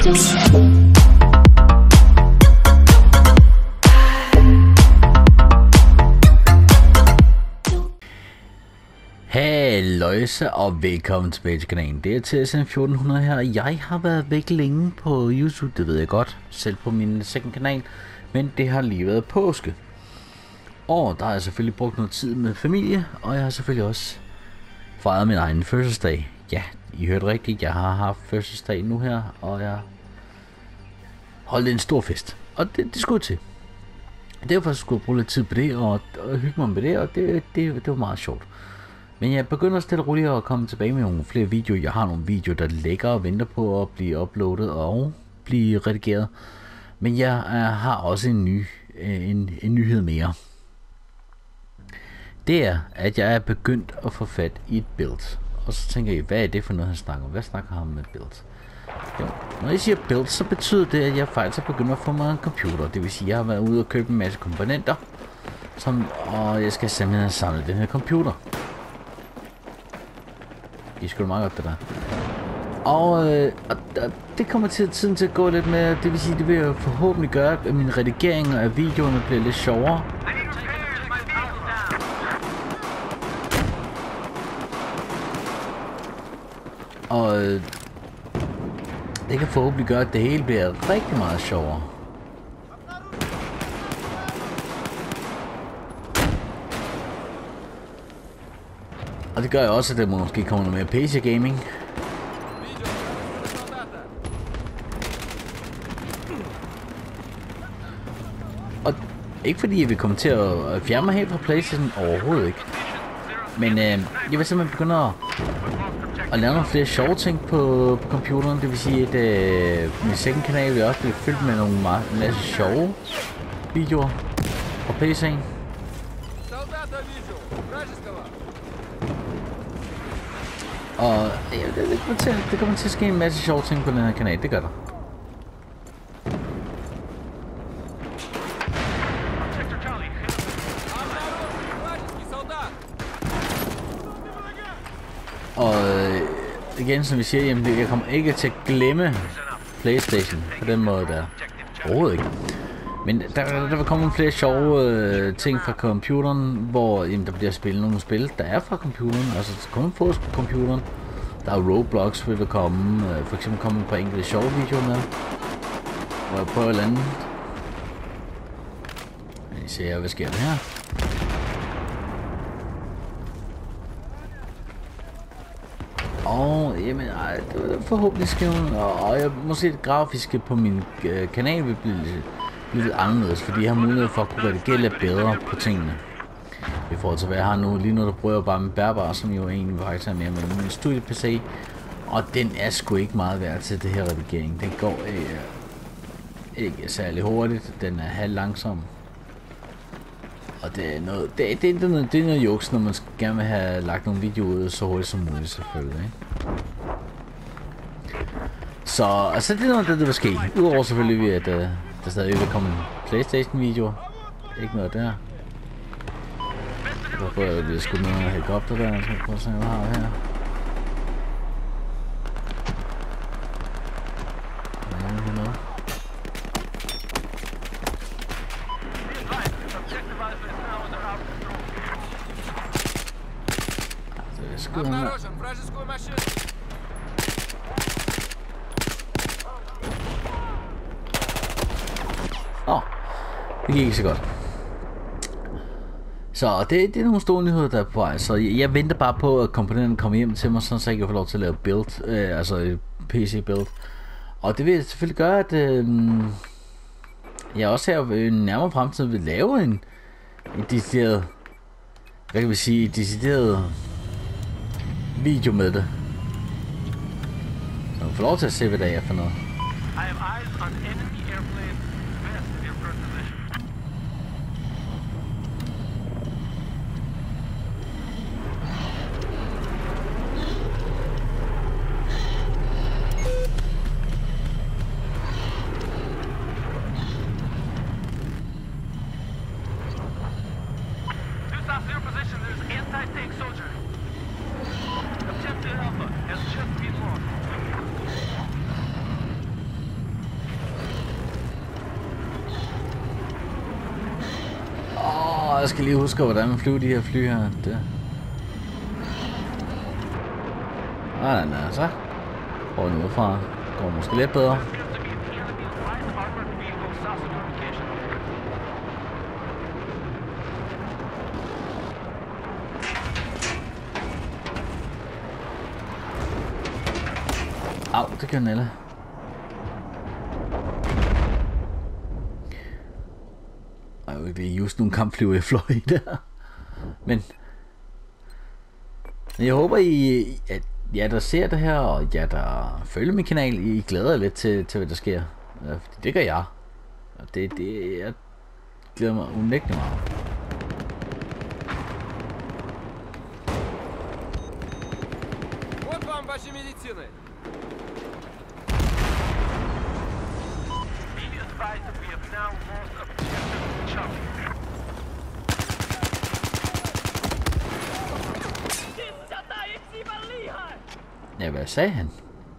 Halløjse og velkommen tilbage til kanalen. Det er TSM 1400 her, og jeg har været væk længe på YouTube, det ved jeg godt, selv på min second kanal, men det har lige været påske. Og der har jeg selvfølgelig brugt noget tid med familie, og jeg har selvfølgelig også fejret min egen fødselsdag. Ja, I hørte rigtigt, jeg har haft fødselsdag nu her, og jeg holdt en stor fest, og det skulle til. Derfor skulle jeg bruge lidt tid på det, og hygge mig med det, og det var meget sjovt. Men jeg begynder stille og roligt at komme tilbage med nogle flere videoer. Jeg har nogle videoer, der ligger og venter på at blive uploadet og blive redigeret. Men jeg har også en nyhed mere. Det er, at jeg er begyndt at få fat i et build. Og så tænker jeg, hvad er det for noget, han snakker om? Hvad snakker han med build? Jo, når jeg siger build, så betyder det, at jeg faktisk er begyndt at få mig en computer. Det vil sige, at jeg har været ude og købe en masse komponenter. Og jeg skal simpelthen samle den her computer. Det er sgu meget godt, det der. Og det kommer tiden til at gå lidt med. Det vil sige, det vil forhåbentlig gøre, at mine redigeringer af videoerne bliver lidt sjovere. Og det kan forhåbentlig gøre, at det hele bliver rigtig meget sjovere. Og det gør jeg også, at der måske kommer noget mere PC gaming. Og ikke fordi jeg vil komme til at fjerne mig helt fra PlayStation, overhovedet ikke. Men jeg vil simpelthen begynde at lave nogle flere sjove ting på computeren. Det vil sige, at min second kanal vil også blive fyldt med nogle masse sjove videoer på PC'en. Og det kommer til at ske en masse sjove ting på den her kanal, det gør der. Og igen, som vi siger, jamen, jeg kommer ikke til at glemme PlayStation på den måde der. Overhovedet ikke. Men der vil komme nogle flere sjove ting fra computeren, hvor jamen, der bliver spillet nogle spil, der er fra computeren, altså kun på computeren. Der er Roblox, vil komme, for eksempel komme på enkelte sjove videoer med, hvor jeg prøver at lande. I ser, hvad sker der her? Og jamen, det var forhåbentlig skrevet, og jeg må se det grafiske på min kanal vil blive lidt anderledes, fordi jeg har mulighed for at kunne redigere lidt bedre på tingene. I forhold til hvad jeg har nu. Lige nu der bruger jeg bare min bærbar, som jo egentlig faktisk er mere med min studie-PC. Og den er sgu ikke meget værd til det her redigering. Den går ikke særlig hurtigt. Den er halv langsom. Og det er noget juks, når man gerne vil have lagt nogle videoer ud så hurtigt som muligt, selvfølgelig. Ikke? Så altså, det er noget, der vil ske. Udover selvfølgelig, at der stadig vil komme PlayStation-videoer. Ikke noget der. Jeg prøver at blive skudt med en helikopter der, så jeg prøver at se, hvad jeg har her. Det gik ikke så godt. Så det er nogle store nyheder, der er på vej. Så jeg venter bare på, at komponenten kommer hjem til mig, så jeg kan få lov til at lave build, altså et PC build. Og det vil selvfølgelig gøre, at jeg også her i nærmere fremtid vil lave en decideret, hvad kan vi sige, decideret video med det. Så man får lov til at se, hvad det er for noget. Jeg skal lige huske, hvordan man flyver de her fly her. Det. Nej, så. Prøv nu fra. Går måske lidt bedre. Au, det kan Nella. Jeg er jo ikke lige just nogle kampfly, jeg fløj i der. Men jeg håber, at jer, der ser det her, og jer, der følger min kanal, I glæder jer lidt til hvad der sker. Fordi det gør jeg. Og jeg glæder mig unægteligt meget. Вот вам ваши медицины. Ja, hvad sagde han?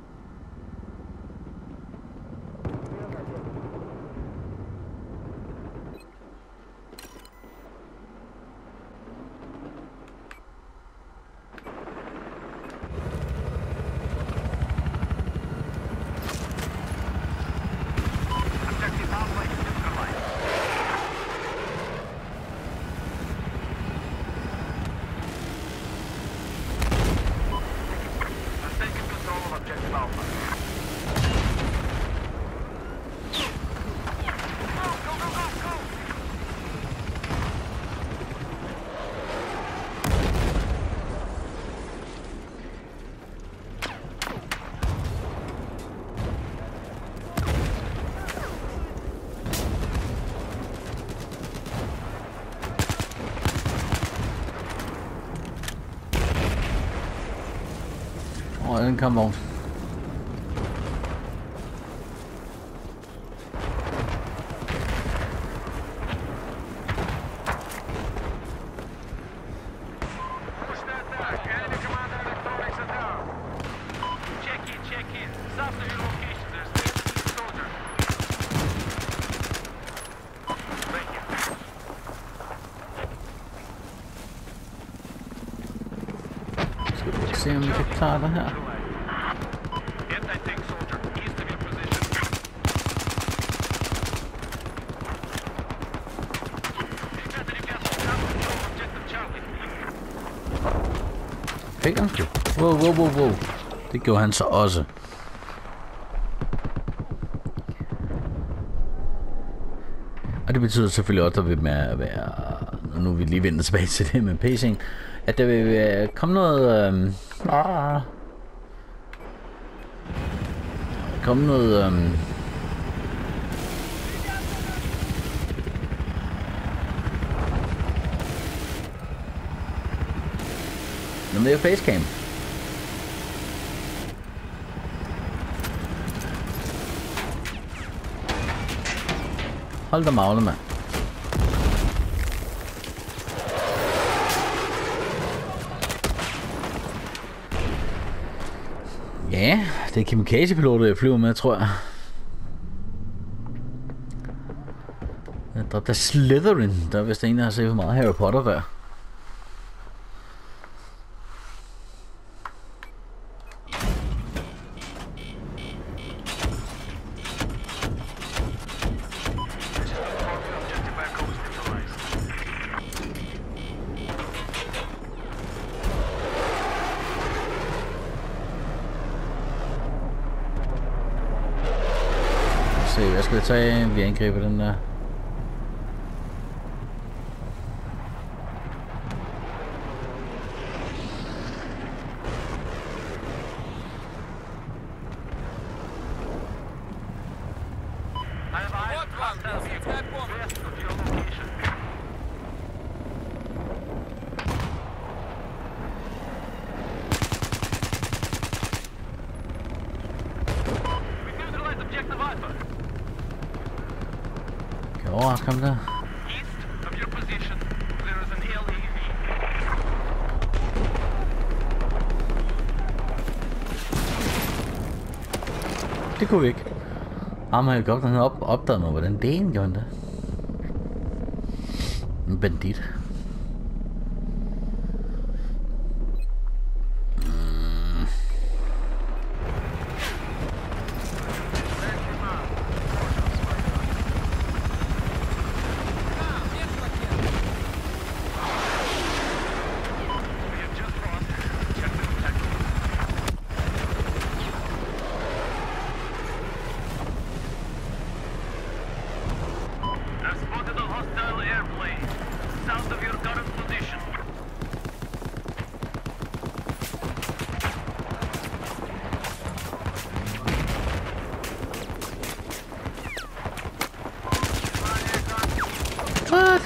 Den kampvogn. Skal vi se om vi kan klare det her. Fik han sgu? Wow. Det gjorde han så også. Og det betyder selvfølgelig også, at der vil være, nu vi lige vender tilbage til det med PC'en, at der vil komme noget, noget mere facecam. Hold da magle, mand. Ja, det er kamikaze-piloter, jeg flyver med, tror jeg. Jeg dræbte Slytherin. Der er vist en, der har set for meget Harry Potter der. Jeg skal tage, vi angriber den der. Overrask ham der. Det kunne vi ikke. Ham helikopteren havde opdaget mig, hvordan det ene gjorde det. En bandit. What?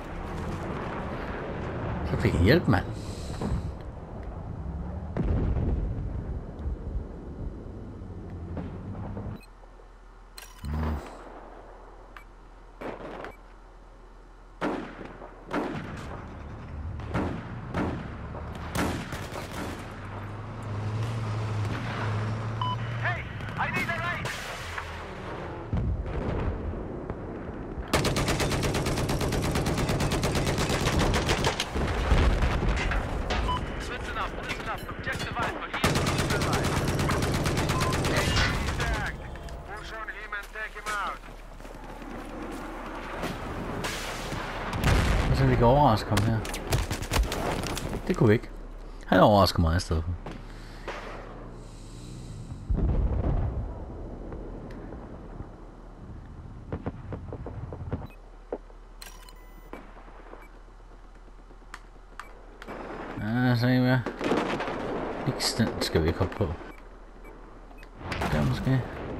Så fik jeg hjælp, mand. Så vi kan overraske ham her. Det kunne vi ikke. Han overrasker mig i stedet for. Ja, så er Niks, den skal vi ikke hoppe på. Der måske.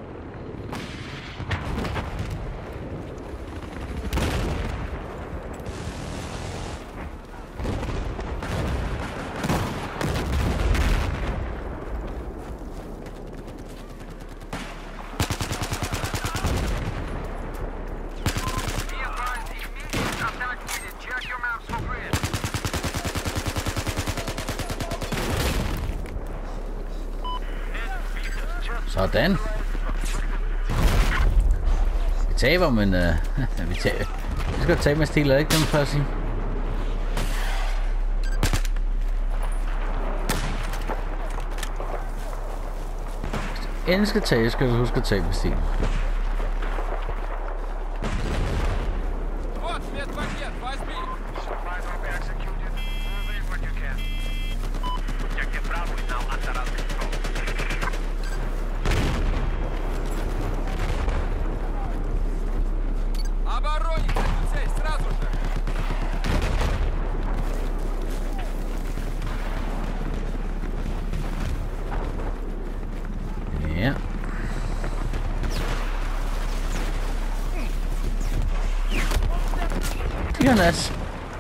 Sådan. Vi taber, men vi taber. Vi skal tabe med stil, ikke? Det må jeg sige. Endelig skal tage, skal du huske at tage med stil. Ja. Det gør nas.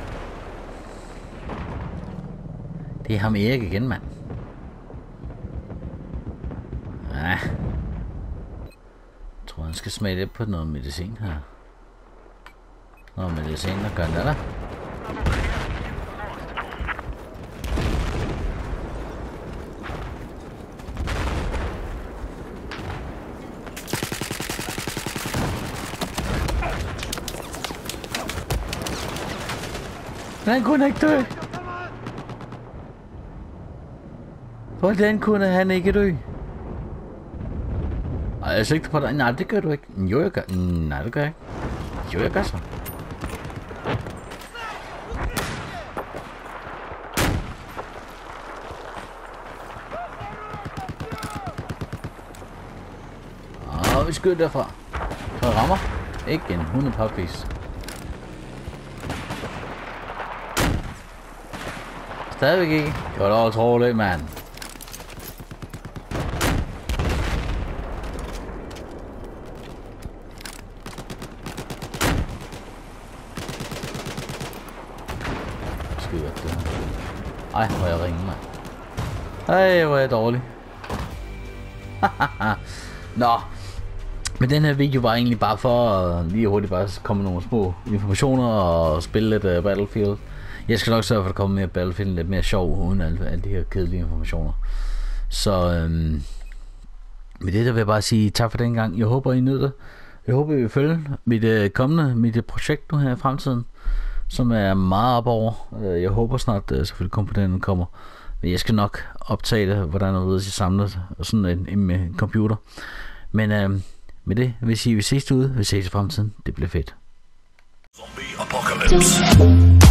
Det er ham Erik igen, mand. Ja. Jeg tror, han skal smage lidt på noget medicin her. Noget medicin, der gør det der. Han kunne ikke dø. Hvordan kunne han ikke dø? Ej, jeg er sikker på dig. Nej, det gør du ikke. Jo, jeg gør. Nej, det gør jeg ikke. Jo, jeg gør så. Og vi skyder derfra. Så jeg rammer. Ikke en 100 puppies. Stadigvæk ikke. Det var da utroligt, mand. Skyder det her. Ej, hvor jeg ringer, mand. Ej, hvor er jeg dårlig. Nå. Men den her video var egentlig bare for lige hurtigt bare komme nogle små informationer og spille lidt Battlefield. Jeg skal nok sørge for at komme mere Battlefield, lidt mere sjov uden alle de her kedelige informationer. Så med det der vil jeg bare sige tak for den gang. Jeg håber I nød det. Jeg håber I vil følge mit projekt nu her i fremtiden, som er meget op over. Jeg håber snart selvfølgelig komponenten kommer. Men jeg skal nok optage det, hvordan jeg samlet sådan en computer. Men med det vil jeg sige, vi ses derude. Vi ses i fremtiden. Det bliver fedt. Zombie Apocalypse.